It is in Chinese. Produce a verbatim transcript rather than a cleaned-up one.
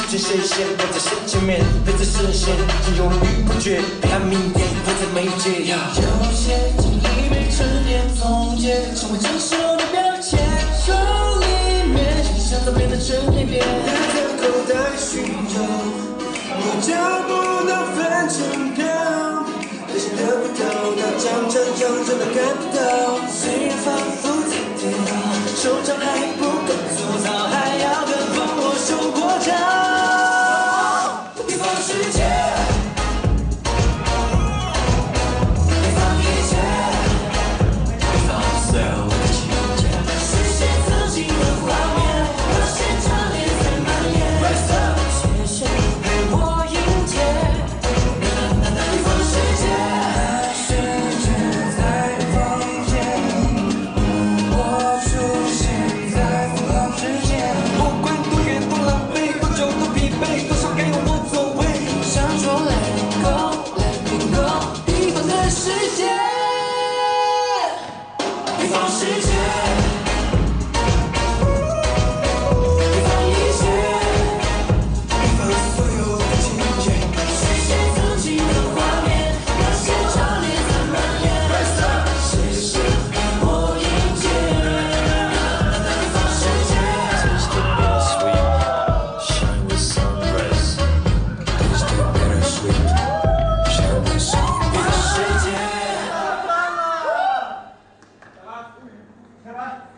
见谁先，我在谁前面，飞在视线，竟犹豫不决，黑暗明眼，迫在眉睫。有些记忆被沉淀总结，成为成熟的标签。手里面，想早变得成蜕变。在口袋寻找，我脚步能分成票，但是得不到，它常常常常的看不到。虽然反复在跌倒，手掌还不够粗糙，还要跟风我受过伤。彼方世界。 开拍。